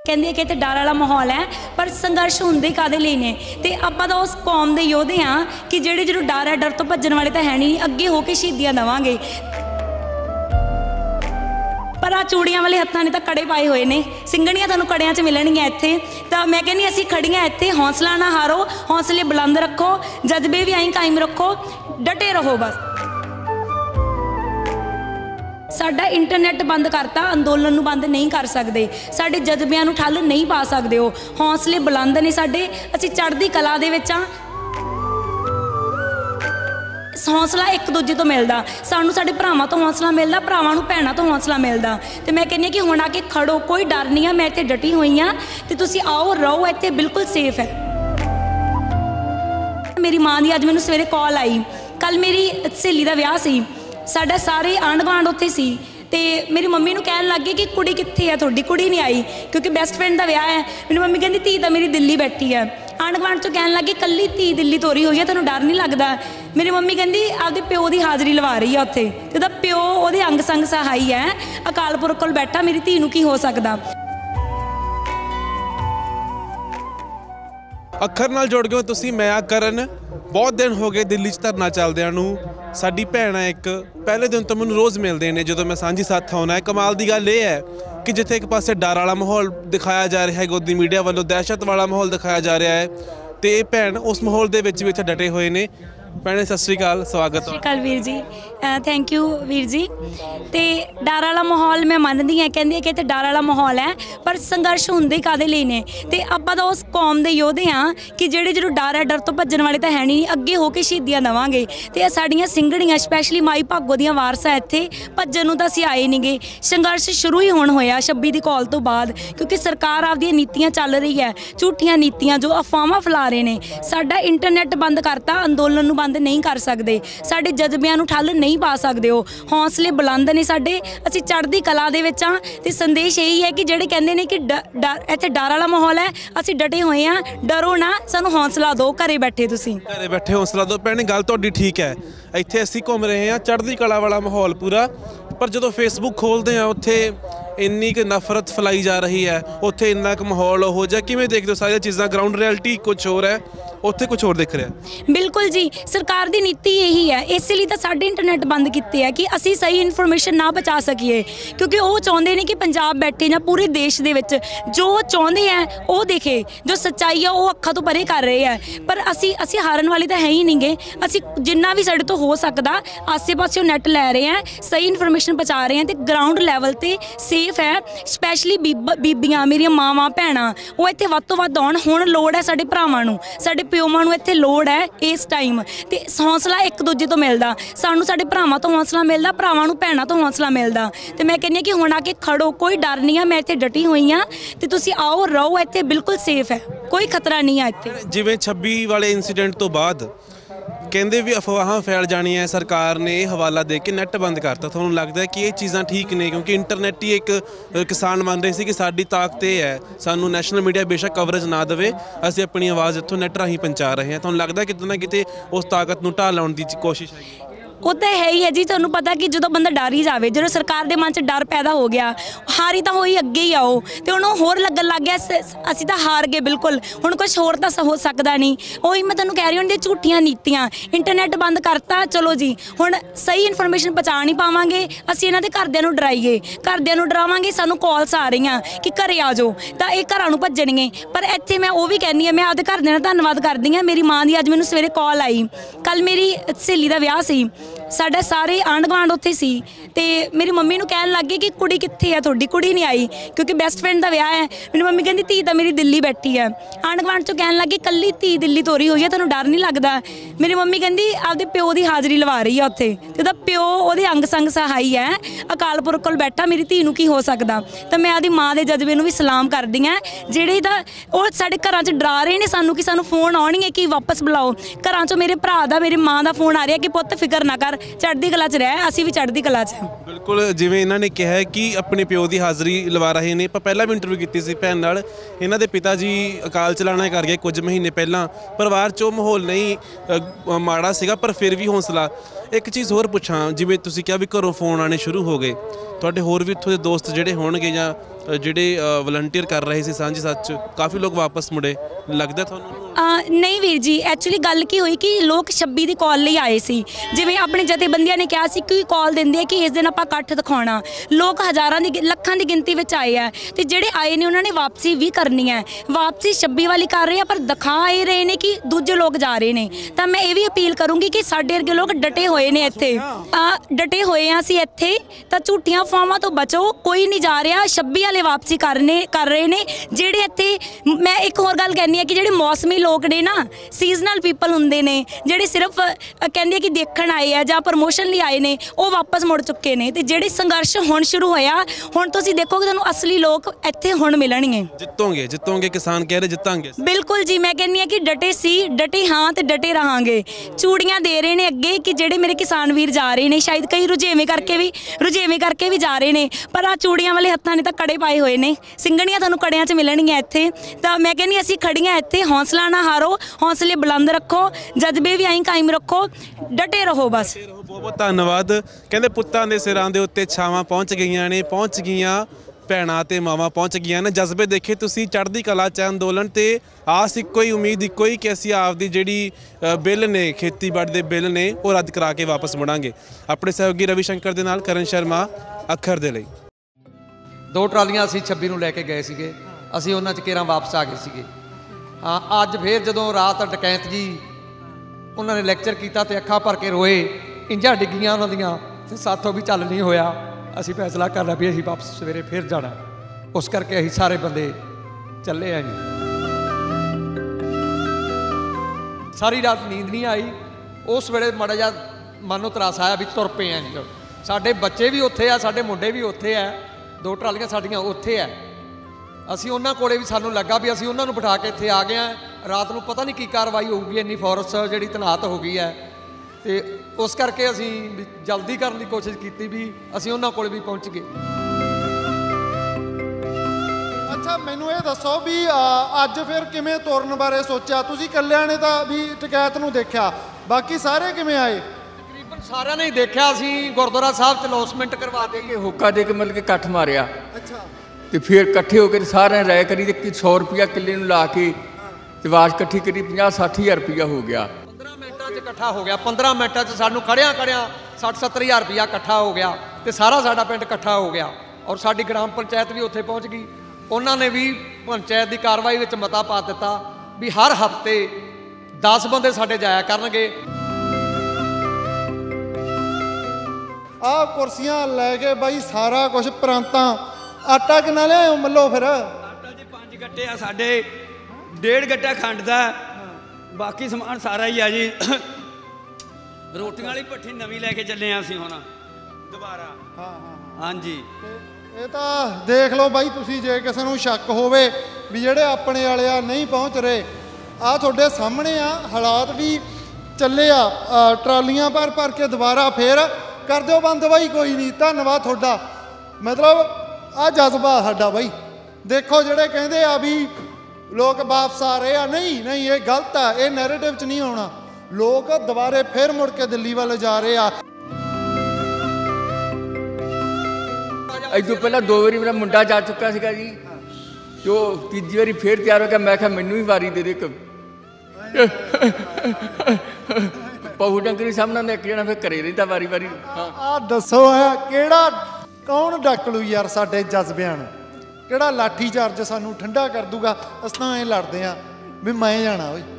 ਕਹਿੰਦੇ ਕਿ ਇੱਥੇ ਡਰ ਵਾਲਾ ਮਾਹੌਲ ਹੈ, ਪਰ ਸੰਘਰਸ਼ ਹੁੰਦੇ ਕਾਹਦੇ ਲਈ ਨੇ। ਤੇ ਆਪਾਂ ਤਾਂ ਉਸ ਕੌਮ ਦੇ ਯੋਧੇ ਹਾਂ ਕਿ ਜਿਹੜੇ ਜਦੋਂ ਡਰ ਹੈ, ਡਰ ਤੋਂ ਭੱਜਣ ਵਾਲੇ ਤਾਂ ਹੈ ਨਹੀਂ, ਅੱਗੇ ਹੋ ਕੇ ਸ਼ਹੀਦੀਆਂ ਦੇਵਾਂਗੇ। पर आ चूड़ियां वाले हत्थां ने तो कड़े पाए हुए ने, सिंगड़ियां तुहानूं कड़ियां च मिलणगियां इत्थे। तो मैं कहनी असीं खड़ियां इत्थे, हौसला ना हारो, हौसले बुलंद रखो, जज्बे भी आई कायम रखो, डटे रहो बस। साडा इंटरनेट बंद करता, अंदोलन नूं बंद नहीं कर सकते, साडे जज्बिਆਂ नूं ठल नहीं पा सकते हो। हौसले बुलंद ने साडे, असीं चढ़दी कला दे विच आ। हौसला एक दूजे तो मिलता, सानू साडे भरावां तो हौसला मिलता, भरावां नूं भैणां तो हौसला मिलता। तो मैं कहनी कि हुण आके खड़ो, कोई डर नहीं है, मैं इत्थे डटी हुई हाँ, तो तुसीं आओ रहो, इत्थे बिल्कुल सेफ है। मेरी माँ की अज मैनूं सवेरे कॉल आई, कल मेरी सहेली का विआह सी, साडा सारे आंढ गुआंढ उत्थे सी। तो मेरी मम्मी नूं कहण लग गए कि कुड़ी कित्थे है, तुहाडी कुड़ी नहीं आई, क्योंकि बेस्ट फ्रेंड का विआह है। मेरी मम्मी कहती धी तो मेरी दिल्ली बैठी है। आंढ गुआंढ चों कहण लगे कल्ली धी दिल्ली तोरी हुई है, तैनूं डर नहीं लगता। मेरी मम्मी कहती आपदे प्यो की हाज़री लवा रही है उत्थे, ते ओहदा प्यो ओहदे अंग संग सहाई है, अकाल पुरख कोल बैठा, मेरी धी नूं की हो सकदा। अखर नाल जुड़ गए तुसीं। मैं करन बहुत दिन हो गए दिल्ली च धरना चलदियां नूं। साडी भैण एक पहले दिन तो मैनूं रोज़ मिलते हैं जो मैं सांझी साथ आउणा है। कमाल की गल यह है कि जिथे एक पासे डर वाला माहौल दिखाया जा रहा है, गोदी मीडिया वालों दहशत वाला माहौल दिखाया जा रहा है, तो ये भैण उस माहौल के भी इत्थे डटे हुए ने। भैणे सत श्री अकाल, स्वागत है। सत श्री अकाल वीर जी, थैंक यू वीर जी। तो डर वाला माहौल मैं मनदी हाँ, कहंदे कि इत्थे डर वाला माहौल है, पर संघर्ष हुंदे काहदे लई ने। ते आपां तां उस कौम दे योधे हाँ कि जिहड़े ਜਦੋਂ डर है, डर तो भज्जण वाले तो है नहीं, अगे हो के शहीदियां देवांगे। ते साडीਆਂ सिंगड़ियां स्पैशली माई भागो दीयां वारसां इत्थे भज्जण नूं तां असीं आए नहीं गे। संघर्ष शुरू ही हुण होया 26 दी कॉल तो बाद, क्योंकि सरकार आपਦੀਆਂ नीतियां चल रही है, झूठियां नीतियां जो अफवाहां फैला रहे ने। साडा इंटरनेट बंद करता, अंदोलन नूं बंद नहीं कर सकते, साडे जज्बिਆਂ नूं ठल नहीं पा सकते हो। हौसले बुलंद ने साडे, असीं चढ़दी कला दे विच आ। ते संदेश यही है कि जिहड़े कहंदे ने कि इत्थे डर वाला माहौल है, असीं डटे हुए हैं, डरो ना, सानूं हौसला दो, घरे बैठे तुसीं घरे बैठे हौसला दो। भैणे गल तुहाडी ठीक है, इत्थे असीं घूम रहे हैं, चढ़दी कला वाला माहौल पूरा, पर जो फेसबुक खोलते हैं उत्थे इन्नी क नफरत फैलाई जा रही है, उत्थे इन्ना क माहौल हो जाए। किवें देखदे हो सारी चीज़ां? ग्राउंड रियलिटी कुछ होर है, उत्थे कुछ होर दिख रहा है। बिल्कुल जी, सरकार की नीति यही है, इसलिए तो साडे इंटरनेट बंद किए है कि असी सही इन्फॉर्मेशन ना पहुँचा सकीए, क्योंकि वो चाहते हैं कि पंजाब बैठे या पूरे देश दे विच जो चाहते हैं वो दिखे, जो सच्चाई है वो अखां तो परे कर रहे हैं। पर असी हारन वाले तो है ही नहीं गे, असी जिन्ना भी साडे तो हो सकता आसे पासे नैट लै रहे हैं, सही इन्फॉर्मेशन पहुँचा रहे हैं, तो ग्राउंड लैवल पर सेफ है। स्पैशली बीबियां मेरिया मावां भैणां वो इत्थे वध तों वध आउण। हुण लोड़ है साडे भरावां नूं, साडे प्योवां नूं इत्थे लोड़ है इस टाइम, ते हौसला एक दूजे तो मिलता, सानू साडे भरावां तो हौसला मिलता, भरावां नूं भैणां तो हौसला मिलता। तो मैं कहनी कि हुण आके खड़ो, कोई डर नहीं है, मैं इत्थे डटी हुई हाँ, तो तुसीं आओ रहो, इत्थे बिल्कुल सेफ है, कोई खतरा नहीं है इत्थे। जिवें 26 वाले इंसीडेंट तो बाद कहते भी अफवाह फैल जानी है, सरकार ने हवाला दे के नैट बंद करता। थोड़ा लगता है कि ये चीज़ां ठीक ने, क्योंकि इंटरनेट ही एक किसान मान रहे थे कि साडी ताकत है, सानू नैशनल मीडिया बेशक कवरेज ना देवे, असीं अपनी आवाज़ इत्थों नैट राही पहुँचा रहे हैं। थोड़ा लगता है किते ना किते उस ताकत नूं ढाह लाउण दी कोशिश है। वो तो है ही है जी, तुहानूं पता कि जो बंदा डर ही जाए, जो सरकार के मन च डर पैदा हो गया, हारी तो होई अगे ही आओ, तो हुण होर लगन लग गया असीं तो हार गए बिल्कुल, हुण कुछ होर तो हो सकता नहीं। वही मैं तुहानूं कह रही हूँ, झूठियां नीतियां, इंटरनेट बंद करता, चलो जी हुण सही इन्फॉर्मेशन पहुँचा नहीं पावांगे, असीं इन्हां दे घरदिआं नूं डराईए, घरदिआं नूं डरावांगे, सानूं कॉल्स आ रही कि घरे आ जाओ, तो ये घरां नूं भज्जणगे। पर इत्थे मैं वो भी कहनी है, मैं आपदे घरदिआं दा धन्नवाद करदी हाँ। मेरी माँ की अज मैनूं सवेरे कॉल आई, कल मेरी सहेली का विआह सी, साडा सारे आंढ गुआंढ उत्थे सी। ते मेरी मम्मी नूं कहण लग गए कि कुड़ी कित्थे है, तुहाडी कुड़ी नहीं आई, क्योंकि बेस्ट फ्रेंड का विआह है। मेरी मम्मी कहती धी तो मेरी दिल्ली बैठी है। आंढ गुआंढ चों कहण लगे कल्ली धी दिल्ली तोरी हुई है, तैनूं डर नहीं लगता। मेरी मम्मी कहती आपदे प्यो की हाज़री लवा रही है उत्थे, ते ओहदा प्यो ओहदे अंग संग सहाई है, अकाल पुरख कोल बैठा, मेरी धी नूं की हो सकता। तो मैं आपदी माँ के जज्बे नूं भी सलाम करदी हां, जिहड़े तां ओह साडे घरां च डरा रहे ने सानूं कि सानूं फोन आउणगे कि वापस बुलाओ। घरां चों मेरे भरा दा, मेरी माँ का फोन आ रहा कि पुत्त फिकर ना कर, चढ़दी कला च रह, असीं भी चढ़दी कला च। बिल्कुल जिवें इन्हां ने कहा कि अपने प्यो की हाज़री लवा रहे हैं। पर पहला भी इंटरव्यू की भैन नाल, इन्हां दे पिता जी अकाल चलाना कर गए कुछ महीने पहला, परिवार चो माहौल नहीं माड़ा सीगा, पर फिर भी हौसला। एक चीज़ होर पुछां, जिवें तुसीं कहा भी घरों फोन आने शुरू हो गए, तुहाडे होर भी इत्थों दे दोस्त जिहड़े होणगे जां ਜਿਹੜੇ ਵਲੰਟੀਅਰ ਕਰ ਰਹੇ ਸੀ ਸਾਂਝੀ ਸਾਥ 'ਚ ਕਾਫੀ ਲੋਕ ਵਾਪਸ ਮੁੜੇ, ਲੱਗਦਾ ਤੁਹਾਨੂੰ? ਨਹੀਂ ਵੀਰ ਜੀ, ਐਕਚੁਅਲੀ ਗੱਲ ਕੀ ਹੋਈ ਕਿ ਲੋਕ 26 ਦੀ ਕਾਲ ਲਈ ਆਏ ਸੀ। ਜਿਵੇਂ ਆਪਣੇ ਜਥੇਬੰਦੀਆਂ ਨੇ ਕਿਹਾ ਸੀ ਕਿ ਕਾਲ ਦਿੰਦੇ ਆ ਕਿ ਇਸ ਦਿਨ ਆਪਾਂ ਇਕੱਠ ਦਿਖਾਉਣਾ, ਲੋਕ ਹਜ਼ਾਰਾਂ ਦੀ ਲੱਖਾਂ ਦੀ ਗਿਣਤੀ ਵਿੱਚ ਆਏ ਆ ਤੇ ਜਿਹੜੇ ਆਏ ਨੇ ਉਹਨਾਂ ਨੇ ਵਾਪਸੀ ਵੀ ਕਰਨੀ ਹੈ। ਵਾਪਸੀ 26 ਵਾਲੀ ਕਰ ਰਹੇ ਆ ਪਰ ਦਿਖਾ ਇਹ ਰਹੇ ਨੇ ਕਿ ਦੂਜੇ ਲੋਕ ਜਾ ਰਹੇ ਨੇ। ਤਾਂ ਮੈਂ ਇਹ ਵੀ ਅਪੀਲ ਕਰੂੰਗੀ ਕਿ ਸਾਡੇ ਵਰਗੇ ਲੋਕ ਡਟੇ ਹੋਏ ਨੇ ਇੱਥੇ, ਡਟੇ ਹੋਏ ਆ ਅਸੀਂ ਇੱਥੇ, ਤਾਂ ਝੂਠੀਆਂ ਫਾਰਮਾਂ ਤੋਂ ਬਚੋ। ਕੋਈ ਨਹੀਂ ਜਾ ਰਿਹਾ, 26 ਵਾਲੇ ਵਾਪਸੀ ਕਰ ਰਹੇ ਨੇ ਜਿਹੜੇ ਇੱਥੇ। ਮੈਂ ਇੱਕ ਹੋਰ ਗੱਲ ਕਹਿੰਦੀ ਆ ਕਿ ਜਿਹੜੇ ਮੌਸਮੀ ਲੋਕ ਨੇ ਨਾ, ਸੀਜ਼ਨਲ ਪੀਪਲ ਹੁੰਦੇ ਨੇ ਜਿਹੜੇ ਸਿਰਫ ਕਹਿੰਦੇ ਆ ਕਿ ਦੇਖਣ ਆਏ ਆ ਜਾਂ ਪ੍ਰਮੋਸ਼ਨ ਲਈ ਆਏ ਨੇ, ਉਹ ਵਾਪਸ ਮੁੜ ਚੁੱਕੇ ਨੇ। ਤੇ ਜਿਹੜੇ ਸੰਘਰਸ਼ ਹੁਣ ਸ਼ੁਰੂ ਹੋਇਆ, ਹੁਣ ਤੁਸੀਂ ਦੇਖੋਗੇ ਤੁਹਾਨੂੰ ਅਸਲੀ ਲੋਕ ਇੱਥੇ ਹੁਣ ਮਿਲਣਗੇ। ਜਿੱਤੋਗੇ ਕਿਸਾਨ ਕਹਿ ਰਹੇ ਜਿੱਤਾਂਗੇ। ਬਿਲਕੁਲ ਜੀ, ਮੈਂ ਕਹਿੰਦੀ ਆ ਕਿ ਡਟੇ ਸੀ, ਡਟੇ ਹਾਂ ਤੇ ਡਟੇ ਰਹਾਂਗੇ। ਚੂੜੀਆਂ ਦੇ ਰਹੇ ਨੇ ਅੱਗੇ ਕਿ ਜਿਹੜੇ ਮੇਰੇ ਕਿਸਾਨ ਵੀਰ ਜਾ ਰਹੇ ਨੇ, ਸ਼ਾਇਦ ਕਈ ਰੁਝੇਵੇਂ ਕਰਕੇ ਵੀ ਜਾ ਰਹੇ ਨੇ, ਪਰ ਆ ਚੂੜੀਆਂ ਵਾਲੇ ਹੱਥਾਂ ਨੇ ਤਾਂ ਕੜੇ ਪਾਏ ਹੋਏ ਨੇ। ਸਿੰਗਣੀਆਂ ਤੁਹਾਨੂੰ ਕੜਿਆਂ 'ਚ ਮਿਲਣਗੀਆਂ ਇੱਥੇ। ਤਾਂ ਮੈਂ ਕਹਿੰਦੀ ਅਸੀਂ ਖੜੀਆਂ ਇੱਥੇ, ਹੌਸਲਾ ਨਾ ਹਾਰੋ, ਹੌਸਲੇ ਬੁਲੰਦ ਰੱਖੋ, ਜਜ਼ਬੇ ਵੀ ਐਂ ਕਾਇਮ ਰੱਖੋ, ਡਟੇ ਰਹੋ ਬਸ। ਬਹੁਤ ਧੰਨਵਾਦ। ਕਹਿੰਦੇ ਪੁੱਤਾਂ ਦੇ ਸਿਰਾਂ ਦੇ ਉੱਤੇ ਛਾਵਾਂ ਪਹੁੰਚ ਗਈਆਂ ਨੇ, ਪਹੁੰਚ ਗਈਆਂ ਭੈਣਾਂ ਤੇ ਮਾਵਾਂ ਪਹੁੰਚ ਗਈਆਂ ਨੇ। ਜਜ਼ਬੇ ਦੇਖੇ ਤੁਸੀਂ, ਚੜ੍ਹਦੀ ਕਲਾ 'ਚ ਅੰਦੋਲਨ ਤੇ ਆਸ ਇੱਕੋ ਹੀ, ਉਮੀਦ ਇੱਕੋ ਹੀ ਕਿ ਅਸੀਂ ਆਪਦੀ ਜਿਹੜੀ ਬਿੱਲ ਨੇ, ਖੇਤੀਬਾੜੀ ਦੇ ਬਿੱਲ ਨੇ, ਉਹ ਰੱਦ ਕਰਾ ਕੇ ਵਾਪਸ ਮੁੜਾਂਗੇ। ਆਪਣੇ ਸਹਿਯੋਗੀ ਰਵੀ ਸ਼ੰਕਰ ਦੇ ਨਾਲ ਕਰਨ ਸ਼ਰਮਾ, ਅੱਖਰ ਦੇ ਲਈ। 2 ਟਰਾਲੀਆਂ ਅਸੀਂ 26 ਨੂੰ ਲੈ ਕੇ ਗਏ ਸੀਗੇ, ਅਸੀਂ ਉਹਨਾਂ 'ਚ ਕੇਰਾਂ ਵਾਪਸ ਆ ਗਏ ਸੀਗੇ। ਹਾਂ, ਅੱਜ ਫੇਰ ਜਦੋਂ ਰਾਤ ਡਕੈਤ ਜੀ ਉਹਨਾਂ ਨੇ ਲੈਕਚਰ ਕੀਤਾ ਤੇ ਅੱਖਾਂ ਭਰ ਕੇ ਰੋਏ, ਇੰਝਾਂ ਡਿੱਗੀਆਂ ਉਹਨਾਂ ਦੀਆਂ, ਤੇ ਸਾਥੋਂ ਵੀ ਚੱਲ ਨਹੀਂ ਹੋਇਆ। ਅਸੀਂ ਫੈਸਲਾ ਕਰ ਲਿਆ ਵੀ ਅਸੀਂ ਵਾਪਸ ਸਵੇਰੇ ਫੇਰ ਜਾਣਾ। ਉਸ ਕਰਕੇ ਅਸੀਂ ਸਾਰੇ ਬੰਦੇ ਚੱਲੇ ਆ ਜੀ। ਸਾਰੀ ਰਾਤ ਨੀਂਦ ਨਹੀਂ ਆਈ। ਉਸ ਵੇਲੇ ਮਾੜਾ ਜਿਹਾ ਮਨ ਨੂੰ ਤਰਾਸ ਆਇਆ ਵੀ ਤੁਰ ਪਏ ਆ ਜੀ। ਸਾਡੇ ਬੱਚੇ ਵੀ ਉੱਥੇ ਆ, ਸਾਡੇ ਮੁੰਡੇ ਵੀ ਉੱਥੇ ਆ, 2 ਟਰਾਲੀਆਂ ਸਾਡੀਆਂ ਉੱਥੇ ਆ। ਅਸੀਂ ਉਹਨਾਂ ਕੋਲੇ ਵੀ ਸਾਨੂੰ ਲੱਗਾ ਵੀ ਅਸੀਂ ਉਹਨਾਂ ਨੂੰ ਬਿਠਾ ਕੇ ਇੱਥੇ ਆ ਗਏ ਆ। ਰਾਤ ਨੂੰ ਪਤਾ ਨਹੀਂ ਕੀ ਕਾਰਵਾਈ ਹੋਊਗੀ, ਇੰਨੀ ਫੋਰਸ ਜਿਹੜੀ ਤੈਨਾਤ ਹੋ ਗਈ ਹੈ। ਤੇ ਉਸ ਕਰਕੇ ਅਸੀਂ ਜਲਦੀ ਕਰਨ ਦੀ ਕੋਸ਼ਿਸ਼ ਕੀਤੀ ਵੀ ਅਸੀਂ ਉਹਨਾਂ ਕੋਲ ਵੀ ਪਹੁੰਚ ਗਏ। ਅੱਛਾ, ਮੈਨੂੰ ਇਹ ਦੱਸੋ ਵੀ ਅੱਜ ਫਿਰ ਕਿਵੇਂ ਤੁਰਨ ਬਾਰੇ ਸੋਚਿਆ? ਤੁਸੀਂ ਇਕੱਲਿਆਂ ਨੇ ਤਾਂ ਵੀ ਟਕੈਤ ਨੂੰ ਦੇਖਿਆ, ਬਾਕੀ ਸਾਰੇ ਕਿਵੇਂ ਆਏ? ਤਕਰੀਬਨ ਸਾਰਿਆਂ ਨੇ ਹੀ ਦੇਖਿਆ। ਅਸੀਂ ਗੁਰਦੁਆਰਾ ਸਾਹਿਬ 'ਚ ਅਨਾਉਂਸਮੈਂਟ ਕਰਵਾ ਦੇ ਕੇ ਹੁੱਕਾ ਦੇ ਕੇ ਮਤਲਬ ਕਿ ਇਕੱਠ ਮਾਰਿਆ। ਅੱਛਾ। ਤੇ ਫਿਰ ਇਕੱਠੇ ਹੋ ਕੇ ਸਾਰਿਆਂ ਨੇ ਰਾਏ ਕਰੀ ਤੇ 100 ਰੁਪਇਆ ਕਿੱਲੇ ਨੂੰ ਲਾ ਕੇ ਤੇ ਆਵਾਜ਼ ਇਕੱਠੀ ਕਰੀ, 50-60 ਹਜ਼ਾਰ ਰੁਪਇਆ ਹੋ ਗਿਆ। 15 ਮਿੰਟਾਂ 'ਚ ਇਕੱਠਾ ਹੋ ਗਿਆ। 15 ਮਿੰਟਾਂ 'ਚ ਸਾਨੂੰ ਖੜਿਆਂ 60-70 ਹਜ਼ਾਰ ਰੁਪਇਆ ਇਕੱਠਾ ਹੋ ਗਿਆ ਤੇ ਸਾਰਾ ਸਾਡਾ ਪਿੰਡ ਇਕੱਠਾ ਹੋ ਗਿਆ। ਔਰ ਸਾਡੀ ਗ੍ਰਾਮ ਪੰਚਾਇਤ ਵੀ ਉੱਥੇ ਪਹੁੰਚ ਗਈ। ਉਹਨਾਂ ਨੇ ਵੀ ਪੰਚਾਇਤ ਦੀ ਕਾਰਵਾਈ ਵਿੱਚ ਮਤਾ ਪਾ ਦਿੱਤਾ ਵੀ ਹਰ ਹਫ਼ਤੇ 10 ਬੰਦੇ ਸਾਡੇ ਜਾਇਆ ਕਰਨਗੇ। ਆਹ ਕੁਰਸੀਆਂ ਲੈ ਕੇ ਬਾਈ ਸਾਰਾ ਕੁਝ ਪ੍ਰਾਂਤਾਂ। ਆਟਾ ਕਿੰਨਾ ਲਿਆਇਓ ਮੱਲੋ ਫਿਰ? ਆਟਾ ਜੀ 5 ਗੱਟੇ ਆ ਸਾਡੇ, 1.5 ਗੱਟਾ ਖੰਡ ਦਾ, ਬਾਕੀ ਸਮਾਨ ਸਾਰਾ ਹੀ ਆ ਜੀ। ਰੋਟੀਆਂ ਵਾਲੀ ਭੱਠੀ ਨਵੀਂ ਲੈ ਕੇ ਚੱਲੇ ਆ ਅਸੀਂ ਹੁਣ ਦੁਬਾਰਾ। ਹਾਂਜੀ, ਇਹ ਤਾਂ ਦੇਖ ਲਓ ਬਾਈ ਤੁਸੀਂ, ਜੇ ਕਿਸੇ ਨੂੰ ਸ਼ੱਕ ਹੋਵੇ ਵੀ ਜਿਹੜੇ ਆਪਣੇ ਵਾਲੇ ਆ ਨਹੀਂ ਪਹੁੰਚ ਰਹੇ, ਆਹ ਤੁਹਾਡੇ ਸਾਹਮਣੇ ਆ ਹਾਲਾਤ ਵੀ ਚੱਲੇ ਆ। ਟਰਾਲੀਆਂ ਭਰ ਕੇ ਦੁਬਾਰਾ ਫੇਰ ਕਰ ਦਿਓ ਬੰਦ ਬਾਈ, ਕੋਈ ਨਹੀਂ। ਧੰਨਵਾਦ ਤੁਹਾਡਾ। ਮਤਲਬ ਆਹ ਜਜ਼ਬਾ ਸਾਡਾ ਬਾਈ। ਦੇਖੋ ਜਿਹੜੇ ਕਹਿੰਦੇ ਆ ਵੀ ਲੋਕ ਵਾਪਸ ਆ ਰਹੇ ਆ, ਨਹੀਂ, ਇਹ ਗਲਤ ਆ। ਇਹ ਨੈਰੇਟਿਵ 'ਚ ਨਹੀਂ ਆਉਣਾ। ਲੋਕ ਦੁਬਾਰੇ ਫੇਰ ਮੁੜ ਕੇ ਦਿੱਲੀ ਵੱਲ ਜਾ ਰਹੇ ਆ। ਅੱਜ ਤੋਂ ਪਹਿਲਾਂ 2 ਵਾਰੀ ਮੇਰਾ ਮੁੰਡਾ ਜਾ ਚੁੱਕਾ ਸੀਗਾ ਜੀ, ਤੇ ਉਹ ਤੀਜੀ ਵਾਰੀ ਫੇਰ ਤਿਆਰ ਹੋ ਗਿਆ। ਮੈਂ ਕਿਹਾ ਮੈਨੂੰ ਵੀ ਵਾਰੀ ਦੇ ਦੇ। ਪਹੂ ਡੰਗਰੀ ਸਾਹਮਣੇ ਨੇ ਇੱਕ ਜਣਾ ਫਿਰ ਘਰੇ ਰਹਿੰਦਾ ਵਾਰੀ। ਆ ਦੱਸੋ ਕਿਹੜਾ ਕੌਣ ਡੱਕ ਲੂ ਯਾਰ ਸਾਡੇ ਜਜ਼ਬਿਆਂ ਨੂੰ? ਕਿਹੜਾ ਲਾਠੀ ਚਾਰਜ ਸਾਨੂੰ ਠੰਡਾ ਕਰ ਦੂਗਾ? ਅਸੀਂ ਤਾਂ ਐਂ ਲੜਦੇ ਆ ਵੀ ਮੈਂ ਜਾਣਾ ਓਏ।